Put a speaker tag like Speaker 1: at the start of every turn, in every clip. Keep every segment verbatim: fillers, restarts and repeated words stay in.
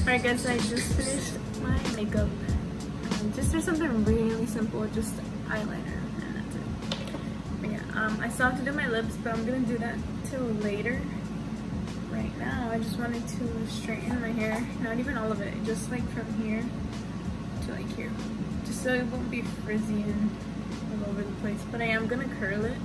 Speaker 1: Alright guys, I just finished my makeup. Um, just did something really simple, just eyeliner, and that's it. But yeah, um, I still have to do my lips, but I'm gonna do that till later. Right now, I just wanted to straighten my hair. Not even all of it, just like from here to like here. Just so it won't be frizzy and all over the place. But I am gonna curl it.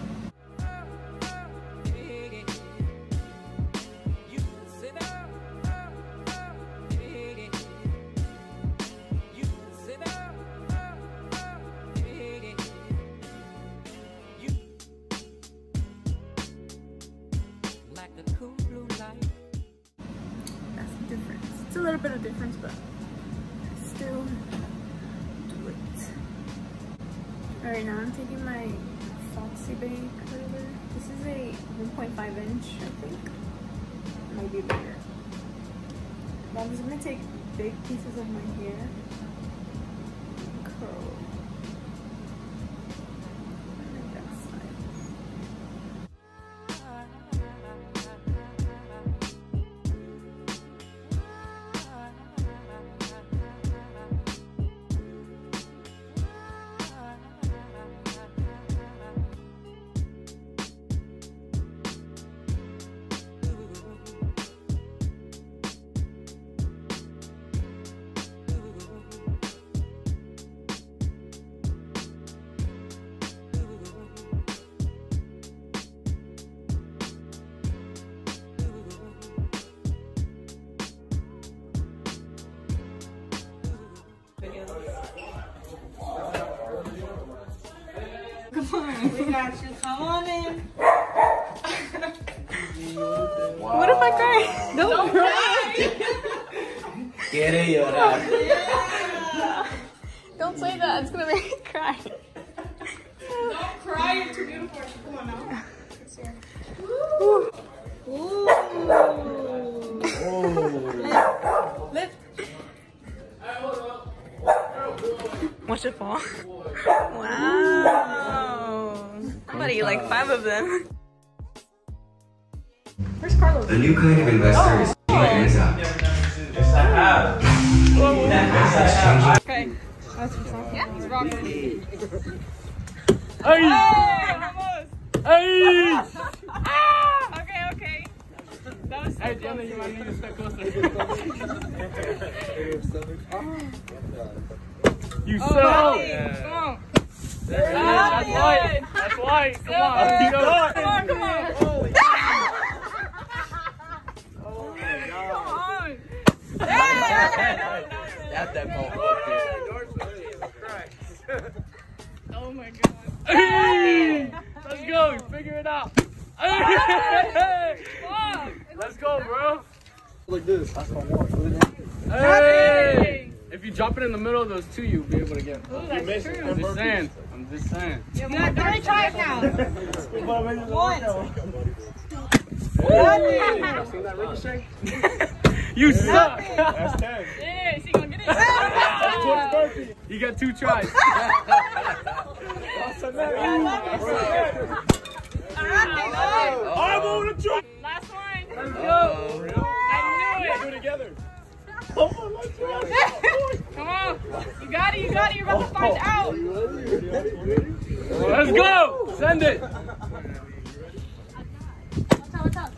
Speaker 1: It's a little bit of difference, but still do it. Alright, now I'm taking my Foxy Bay curler. This is a one point five inch, I think. Might be bigger. But I'm just gonna take big pieces of my hair and curl. Like that side.
Speaker 2: Come on, we got you. Come on in.
Speaker 1: Wow. What if I cry? Don't, Don't cry.
Speaker 3: Quiere llorar.
Speaker 1: Yeah. Don't say that. It's gonna make me cry.
Speaker 2: Don't cry. You're too beautiful. Come on now. It's here.
Speaker 1: Ooh. Ooh.
Speaker 3: Oh.
Speaker 1: Lift. Watch it fall. Wow. Somebody like five of them. Where's Carlos?
Speaker 4: A new kind of investor is
Speaker 1: oh.
Speaker 4: hands up.
Speaker 3: Yes, I have. Yes, I have.
Speaker 1: Okay. That's what's up. Yeah, he's rocking.
Speaker 3: Hey!
Speaker 1: Hey!
Speaker 3: Hey!
Speaker 1: Ah! Okay, okay. That was so
Speaker 3: Hey,
Speaker 1: close.
Speaker 3: Diana, you might need to step closer. You
Speaker 1: Oh,
Speaker 3: suck!
Speaker 1: yeah. Come on.
Speaker 3: There it is.
Speaker 1: Oh,
Speaker 3: That's
Speaker 1: yeah.
Speaker 3: white. That's white. Come on.
Speaker 1: Silver.
Speaker 3: Let's go.
Speaker 1: Come on, come on.
Speaker 3: Holy Oh my God.
Speaker 1: Come on. Yeah.
Speaker 3: That's that ball.
Speaker 1: Oh my God.
Speaker 3: Hey! Let's go. Figure it out. Hey!
Speaker 1: Fuck.
Speaker 3: Let's go, bro.
Speaker 5: Like this. That's what I want.
Speaker 3: Hey! If you drop it in the middle of those two, you'll be able to get.
Speaker 1: Ooh, that's true.
Speaker 3: I'm just saying. I'm just saying.
Speaker 1: Yeah, my three tries now.
Speaker 2: One.
Speaker 3: Hey! Seen that ricochet? You suck!
Speaker 5: That's ten.
Speaker 1: Yeah, is he gonna get it?
Speaker 3: That's twenty burpees. You got two tries. I'm on the try.
Speaker 1: Last one.
Speaker 3: Let's go.
Speaker 1: I knew it.
Speaker 3: Do it together.
Speaker 1: Come on. You got it, you got it. You're about to find out.
Speaker 3: Let's go. Send it.
Speaker 1: What's up, what's up?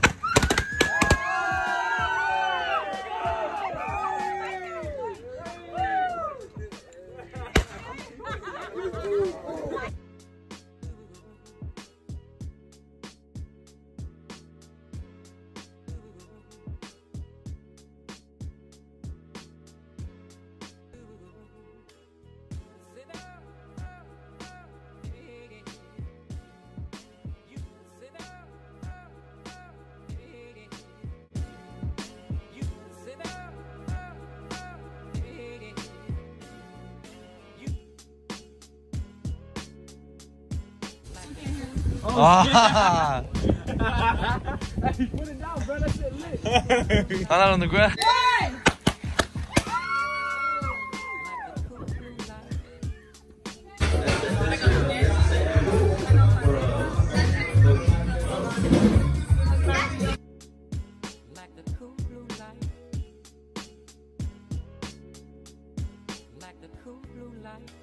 Speaker 6: Ah!
Speaker 3: Hey, put it down, bro. That shit lit.
Speaker 6: Throw that on the ground.
Speaker 1: Bye.